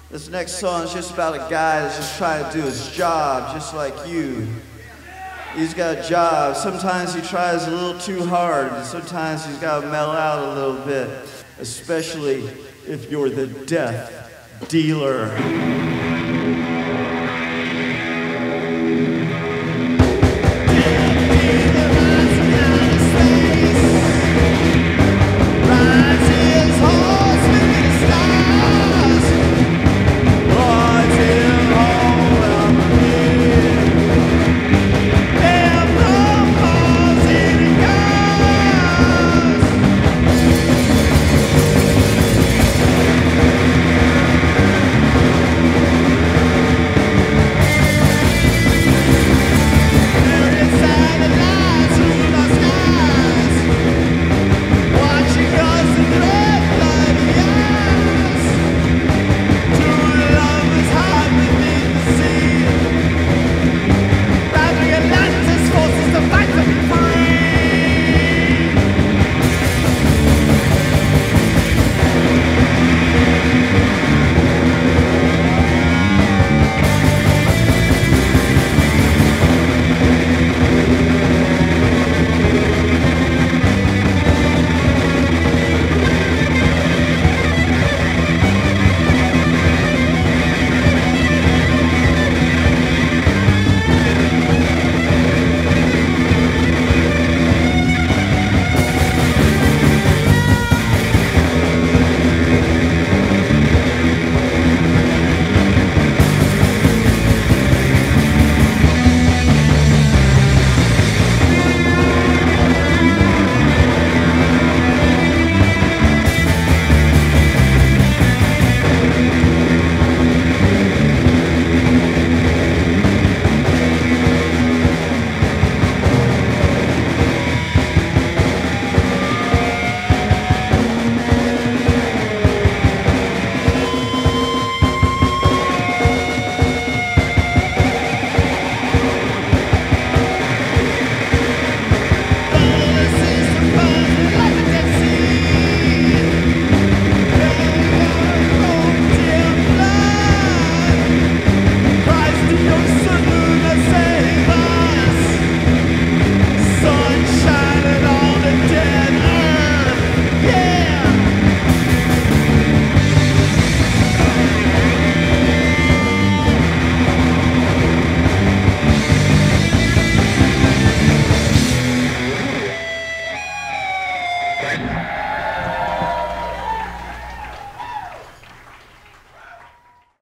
This next song is just about a guy that's just trying to do his job, just like you. He's got a job. Sometimes he tries a little too hard, and sometimes he's got to mellow out a little bit, especially if you're the death dealer.